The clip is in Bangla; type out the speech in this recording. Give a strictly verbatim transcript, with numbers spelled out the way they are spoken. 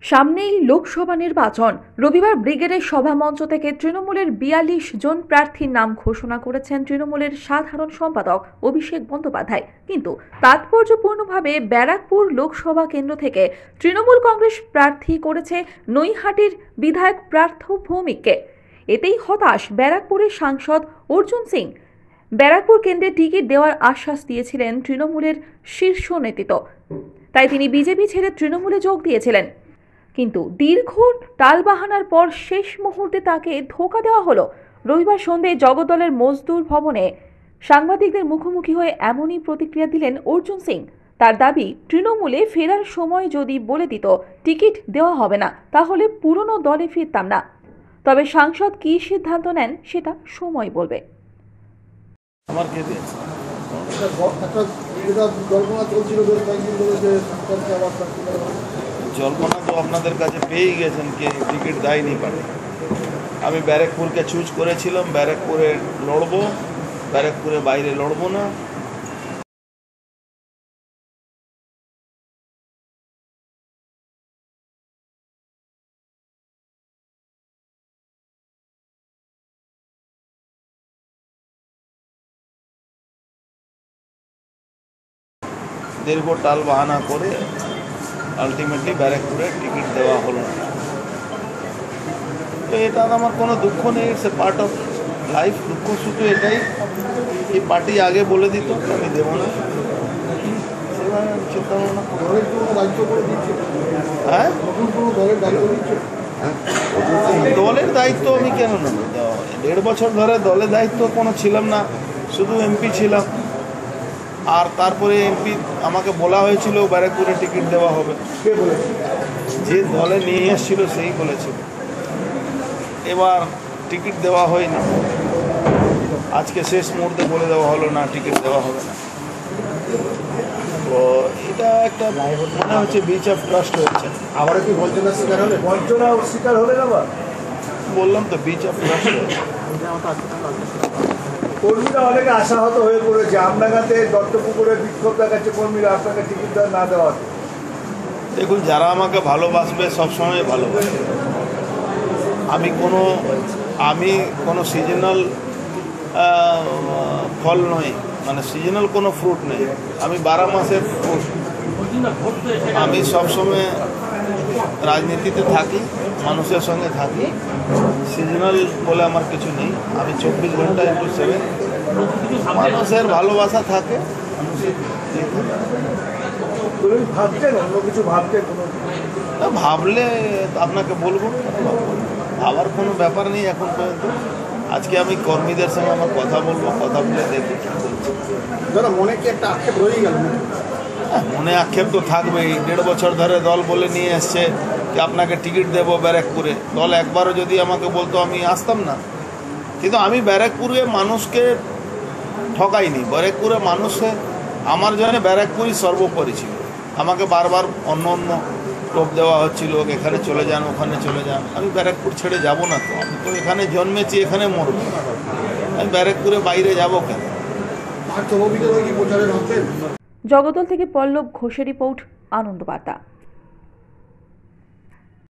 সামনেই লোকসভা নির্বাচন। রবিবার ব্রিগেডের সভামঞ্চ থেকে তৃণমূলের বিয়াল্লিশ জন প্রার্থীর নাম ঘোষণা করেছেন তৃণমূলের সাধারণ সম্পাদক অভিষেক বন্দ্যোপাধ্যায়। কিন্তু তাৎপর্যপূর্ণভাবে ব্যারাকপুর লোকসভা কেন্দ্র থেকে তৃণমূল কংগ্রেস প্রার্থী করেছে নৈহাটির বিধায়ক পার্থ ভৌমিককে। এতেই হতাশ ব্যারাকপুরের সাংসদ অর্জুন সিং। ব্যারাকপুর কেন্দ্রে টিকিট দেওয়ার আশ্বাস দিয়েছিলেন তৃণমূলের শীর্ষ নেতৃত্ব, তাই তিনি বিজেপি ছেড়ে তৃণমূলে যোগ দিয়েছিলেন। কিন্তু দীর্ঘ টালবাহানার পর শেষ মুহূর্তে তাকে ধোঁকা দেওয়া হলো। রবিবার সন্ধ্যায় জগদ্দলের মজদুর ভবনে সাংবাদিকদের মুখোমুখি হয়ে এমনই প্রতিক্রিয়া দিলেন অর্জুন সিং। তার দাবি, তৃণমূলে ফেরার সময় যদি বলে দিত টিকিট দেওয়া হবে না, তাহলে পুরনো দলে ফিরতাম না। তবে সাংসদ কী সিদ্ধান্ত নেন সেটা সময় বলবে। আমার কে দিয়েছে জল্পনা তো আপনাদের কাছে পেয়েই গেছেন কে টিকিট দেয়নি পারে। আমি ব্যারাকপুরকে চুজ করেছিলাম, ব্যারাকপুরে লড়বো, ব্যারাকপুরে বাইরে লড়বো না। দীর্ঘ টাল বাহানা করে আলটিমেটলি ব্যারাকপুরে টিকিট দেওয়া হলো না। তো এটা আমার কোনো দুঃখ নেই, it's a part of life. দুঃখ শুধু এটাই, এই পার্টি আগে বলে দিত আমি দেবো না, সেভাবে চিন্তা ভাবনা। হ্যাঁ, দলের দায়িত্ব আমি কেন নেব? দেড় বছর ধরে দলের দায়িত্ব কোনো ছিলাম না, শুধু এমপি ছিলাম। আর তারপরে এমপি আমাকে বলা হয়েছিল ব্যারাকপুরে টিকিট দেওয়া হবে, যে দলে নিয়ে এসেছিল সেই বলেছিল। এবার টিকিট দেওয়া হয়নি, আজকে শেষ মুহূর্তে বলে দেওয়া হলো না টিকিট দেওয়া হবে না। তো এটা একটা মনে হচ্ছে বিচ অফ ট্রাস্ট হয়েছে। আবার কি বঞ্চনা শিকার হলে বঞ্চনা শিকার হলে না? বললাম তো বিচ অফ ট্রাস্ট হয়েছে। কর্মীরা অনেকে আশাহত হয়ে পড়েছে, আমনাগাতে দত্তপুকুরে বিক্ষোভ দেখাচ্ছে কর্মীরা আপনাকে টিকিট দেওয়া না দেওয়ার। দেখুন, যারা আমাকে ভালোবাসবে সবসময় ভালোবাসবে। আমি কোনো আমি কোনো সিজনাল ফল নই, মানে সিজনাল কোনো ফ্রুট নেই, আমি বারো মাসের ফ্রুট। আমি সবসময় রাজনীতিতে থাকি, মানুষের সঙ্গে থাকি, সিজনাল বলে আমার কিছু নেই। আমি চব্বিশ ঘন্টা ইন্টু সেভেন, মানুষের ভালোবাসা থাকে। ভাবছেন অন্য কিছু ভাবতে কোনো ভাবলে আপনাকে বলবো, ভাবার কোনো ব্যাপার নেই এখন পর্যন্ত। আজকে আমি কর্মীদের সঙ্গে আমার কথা বলবো, কথা বলে দেখি দাদা মনে কি একটা আক্ষেপ রয়ে গেল? মনে আক্ষেপ তো থাকবেই। দেড় বছর ধরে দল বলে নিয়ে এসছে যে আপনাকে টিকিট দেবো ব্যারাকপুরে। দল একবারও যদি আমাকে বলতো আমি আসতাম না। কিন্তু আমি ব্যারাকপুরে মানুষকে ঠকাইনি। ব্যারাকপুরে মানুষে আমার জন্য ব্যারাকপুরই সর্বোপরি ছিল। আমাকে বারবার অন্য অন্য টোপ দেওয়া হচ্ছিল, এখানে চলে যান, ওখানে চলে যান। আমি ব্যারাকপুর ছেড়ে যাব না তো, আমি তো এখানে জন্মেছি, এখানে মরব। আমি ব্যারাকপুরে বাইরে যাব কেন? জগদ্দল থেকে পল্লব ঘোষের রিপোর্ট, আনন্দ বার্তা।